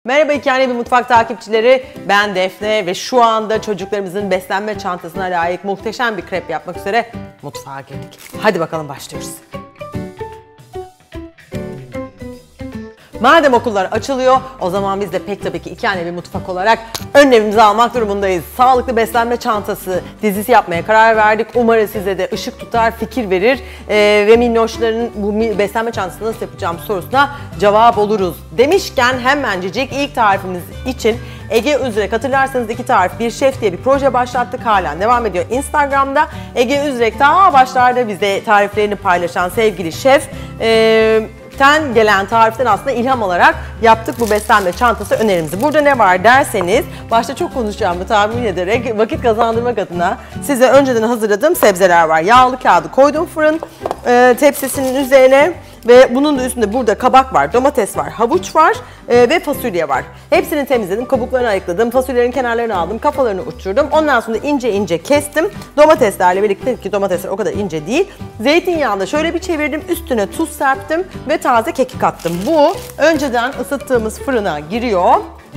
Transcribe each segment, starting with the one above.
Merhaba İki Anne Bir Mutfak takipçileri, ben Defne ve şu anda çocuklarımızın beslenme çantasına layık muhteşem bir krep yapmak üzere mutfağa girdik. Hadi bakalım başlıyoruz. Madem okullar açılıyor, o zaman biz de pek tabii ki İki Anne Bir Mutfak olarak önlemimizi almak durumundayız. Sağlıklı beslenme çantası dizisi yapmaya karar verdik. Umarım size de ışık tutar, fikir verir ve minnoşların bu beslenme çantasını nasıl yapacağım sorusuna cevap oluruz. Demişken hemencecik ilk tarifimiz için Ege Üzrek, hatırlarsanız iki tarif bir şef diye bir proje başlattık, halen devam ediyor Instagram'da. Ege Üzrek daha başlarda bize tariflerini paylaşan sevgili şef gelen tariften aslında ilham alarak yaptık bu beslenme çantası önerimizi. Burada ne var derseniz, başta çok konuşacağımı tahmin ederek vakit kazandırmak adına size önceden hazırladığım sebzeler var. Yağlı kağıdı koydum fırın tepsisinin üzerine ve bunun da üstünde burada kabak var, domates var, havuç var ve fasulye var. Hepsini temizledim, kabuklarını ayıkladım, fasulyelerin kenarlarını aldım, kafalarını uçurdum. Ondan sonra ince ince kestim. Domateslerle birlikte, ki domatesler o kadar ince değil. Zeytinyağında şöyle bir çevirdim, üstüne tuz serptim ve taze kekik attım. Bu önceden ısıttığımız fırına giriyor.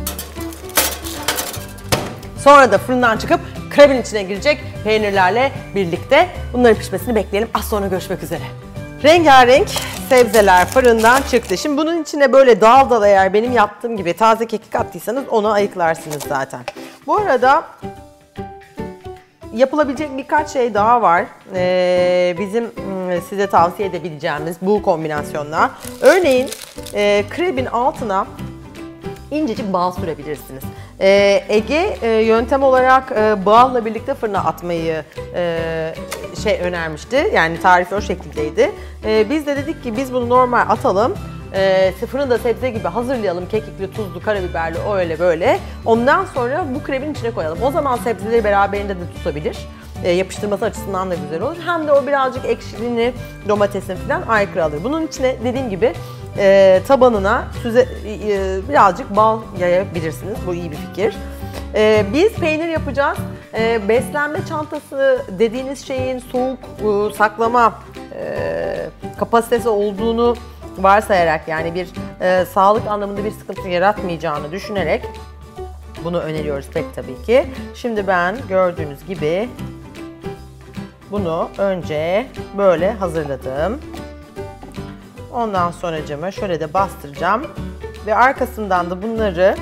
Sonra da fırından çıkıp krebin içine girecek peynirlerle birlikte. Bunların pişmesini bekleyelim. Az sonra görüşmek üzere. Rengarenk sebzeler fırından çıktı. Şimdi bunun içine böyle dal dal, eğer benim yaptığım gibi taze kekik attıysanız onu ayıklarsınız zaten. Bu arada yapılabilecek birkaç şey daha var. Bizim size tavsiye edebileceğimiz bu kombinasyonla. Örneğin krebin altına incecik bal sürebilirsiniz. Ege yöntem olarak balla birlikte fırına atmayı önermişti. Yani tarifi o şekildeydi. Biz de dedik ki biz bunu normal atalım. Fırında sebze gibi hazırlayalım. Kekikli, tuzlu, karabiberli, öyle böyle. Ondan sonra bu krebin içine koyalım. O zaman sebzeleri beraberinde de tutabilir. Yapıştırması açısından da güzel olur. Hem de o birazcık ekşiliğini, domatesin falan aykırı alır. Bunun içine dediğim gibi tabanına birazcık bal yayabilirsiniz. Bu iyi bir fikir. Biz peynir yapacağız. Beslenme çantası dediğiniz şeyin soğuk saklama kapasitesi olduğunu varsayarak, yani bir sağlık anlamında bir sıkıntı yaratmayacağını düşünerek bunu öneriyoruz pek tabii ki. Şimdi ben gördüğünüz gibi bunu önce böyle hazırladım. Ondan sonracığıma şöyle de bastıracağım ve arkasından da bunları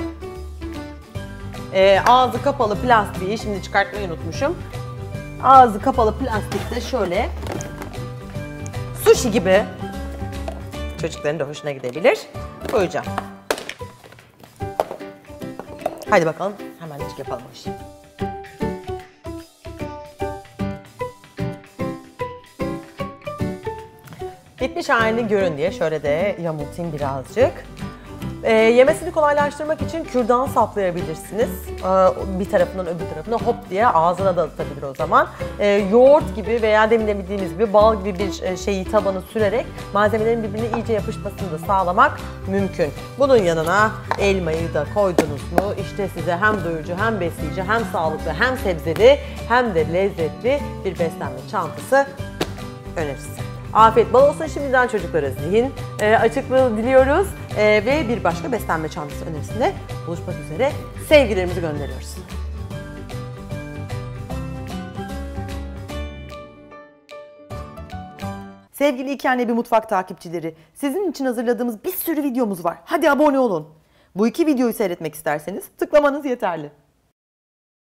ağzı kapalı plastiği, şimdi çıkartmayı unutmuşum. Ağzı kapalı plastikte şöyle sushi gibi, çocukların da hoşuna gidebilir, koyacağım. Hadi bakalım hemencik yapalım bu işi. Bitmiş halini görün diye şöyle de yamultayım birazcık. Yemesini kolaylaştırmak için kürdan saplayabilirsiniz. Bir tarafından öbür tarafına hop diye ağzına dağıtabilir o zaman. Yoğurt gibi veya demin de bildiğimiz gibi bal gibi bir şeyi tabana sürerek malzemelerin birbirine iyice yapışmasını da sağlamak mümkün. Bunun yanına elmayı da koydunuz mu işte size hem doyurucu, hem besleyici, hem sağlıklı, hem sebzeli, hem de lezzetli bir beslenme çantası öneririz. Afiyet bal olsun şimdiden çocuklara, zihin açıklığı diliyoruz ve bir başka beslenme çantası önerisinde buluşmak üzere sevgilerimizi gönderiyoruz. Sevgili İki Anne Bir Mutfak takipçileri, sizin için hazırladığımız bir sürü videomuz var. Hadi abone olun. Bu iki videoyu seyretmek isterseniz tıklamanız yeterli.